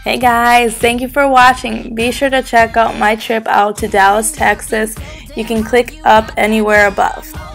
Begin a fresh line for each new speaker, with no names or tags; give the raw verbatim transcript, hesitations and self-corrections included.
Hey guys, thank you for watching. Be sure to check out my trip out to Dallas, Texas. You can click up anywhere above.